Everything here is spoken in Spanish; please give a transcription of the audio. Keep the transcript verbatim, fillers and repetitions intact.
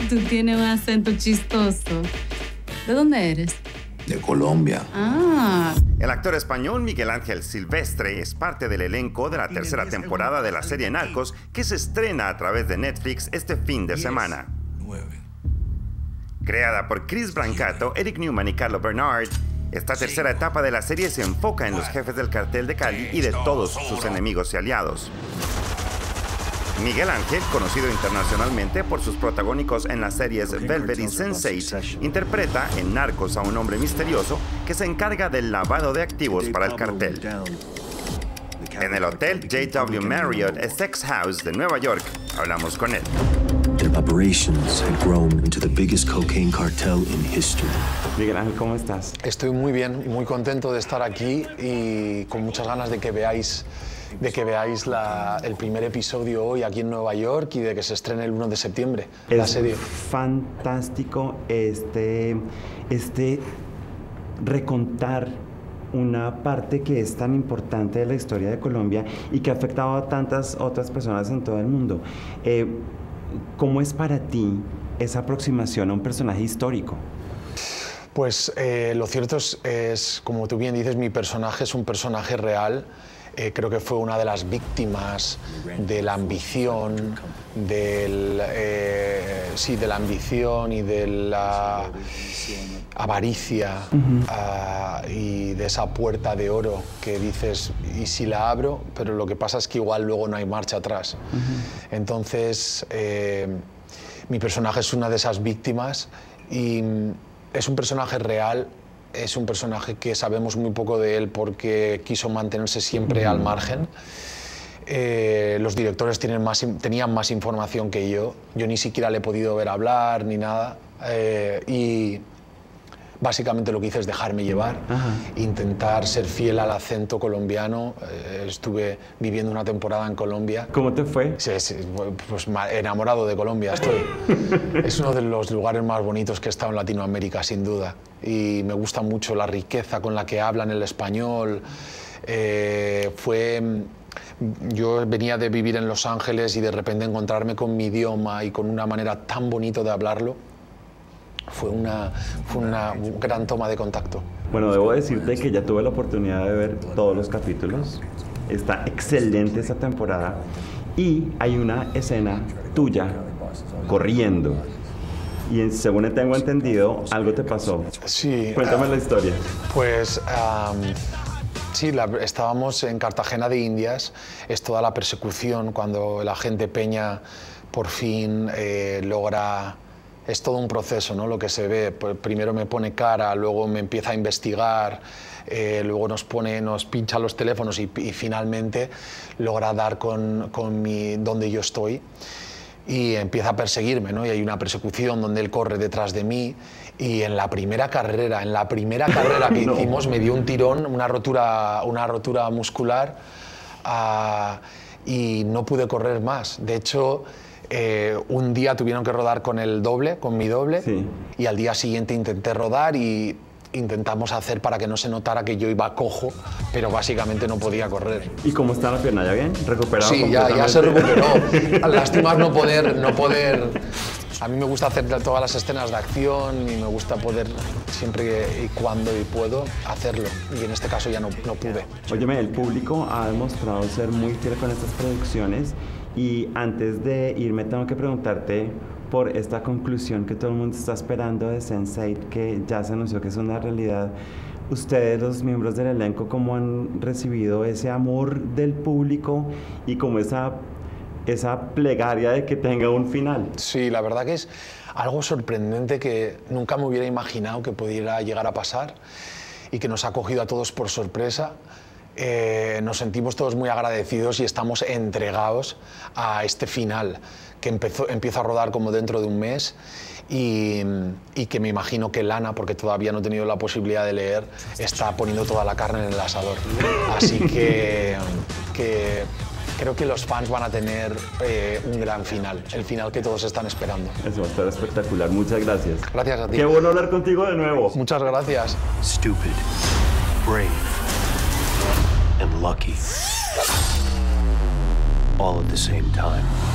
Tú tienes un acento chistoso. ¿De dónde eres? De Colombia. Ah. El actor español Miguel Ángel Silvestre es parte del elenco de la tercera temporada de la serie Narcos, que se estrena a través de Netflix este fin de semana. Creada por Chris Brancato, Eric Newman y Carlo Bernard, esta tercera etapa de la serie se enfoca en los jefes del cartel de Cali y de todos sus enemigos y aliados. Miguel Ángel, conocido internacionalmente por sus protagónicos en las series Velvet y sense eight, interpreta en Narcos a un hombre misterioso que se encarga del lavado de activos para el cartel. En el hotel J W Marriott Essex House de Nueva York, hablamos con él. Their operations had grown into the biggest cocaine cartel in history. Miguel Ángel, ¿cómo estás? Estoy muy bien y muy contento de estar aquí y con muchas ganas de que veáis, de que veáis la, el primer episodio hoy aquí en Nueva York y de que se estrene el uno de septiembre la serie. Es fantástico este, este recontar una parte que es tan importante de la historia de Colombia y que ha afectado a tantas otras personas en todo el mundo. Eh, ¿Cómo es para ti esa aproximación a un personaje histórico? Pues eh, lo cierto es, es, como tú bien dices, mi personaje es un personaje real. Eh, creo que fue una de las víctimas de la ambición, del, eh, sí, de la ambición y de la avaricia uh-huh. uh, y de esa puerta de oro que dices, ¿y si la abro? Pero lo que pasa es que igual luego no hay marcha atrás. Uh-huh. Entonces, eh, mi personaje es una de esas víctimas y es un personaje real. Es un personaje que sabemos muy poco de él porque quiso mantenerse siempre al margen. Eh, los directores tienen más, tenían más información que yo. Yo ni siquiera le he podido ver hablar ni nada. Eh, y básicamente lo que hice es dejarme llevar, Ajá. intentar ser fiel al acento colombiano. Eh, estuve viviendo una temporada en Colombia. ¿Cómo te fue? Sí, sí, pues enamorado de Colombia estoy. Es uno de los lugares más bonitos que he estado en Latinoamérica, sin duda. Y me gusta mucho la riqueza con la que hablan el español. Eh, fue... Yo venía de vivir en Los Ángeles y de repente encontrarme con mi idioma y con una manera tan bonita de hablarlo. Fue una, fue una gran toma de contacto. Bueno, debo decirte que ya tuve la oportunidad de ver todos los capítulos. Está excelente esta temporada. Y hay una escena tuya corriendo. Y según tengo entendido, algo te pasó. Sí. Cuéntame uh, la historia. Pues um, sí, la, estábamos en Cartagena de Indias. Es toda la persecución cuando el agente Peña por fin eh, logra... Es todo un proceso, ¿no? Lo que se ve. Primero me pone cara, luego me empieza a investigar, eh, luego nos pone, nos pincha los teléfonos y, y finalmente logra dar con, con mi, donde yo estoy y empieza a perseguirme, ¿no? Y hay una persecución donde él corre detrás de mí y en la primera carrera, en la primera carrera que no. hicimos me dio un tirón, una rotura, una rotura muscular uh, y no pude correr más. De hecho, Eh, un día tuvieron que rodar con el doble, con mi doble, sí. y al día siguiente intenté rodar y intentamos hacer para que no se notara que yo iba cojo, pero básicamente no podía correr. ¿Y cómo está la pierna? ¿Ya bien? ¿Recuperado? Sí, ya, ya se recuperó. Lástima no poder, no poder... A mí me gusta hacer todas las escenas de acción y me gusta poder, siempre y cuando y puedo, hacerlo. Y en este caso ya no, no pude. Óyeme, el público ha demostrado ser muy fiel con estas producciones. Y antes de irme tengo que preguntarte por esta conclusión que todo el mundo está esperando de sense eight, que ya se anunció que es una realidad. Ustedes, los miembros del elenco, ¿cómo han recibido ese amor del público y como esa, esa plegaria de que tenga un final? Sí, la verdad que es algo sorprendente que nunca me hubiera imaginado que pudiera llegar a pasar y que nos ha cogido a todos por sorpresa. Eh, nos sentimos todos muy agradecidos y estamos entregados a este final que empezó, empieza a rodar como dentro de un mes y, y que me imagino que Lana, porque todavía no he tenido la posibilidad de leer, está poniendo toda la carne en el asador. Así que, que creo que los fans van a tener eh, un gran final, el final que todos están esperando. Eso va a estar espectacular, muchas gracias. Gracias a ti. Qué bueno hablar contigo de nuevo. Muchas gracias. Stupid, brave, and lucky, all at the same time.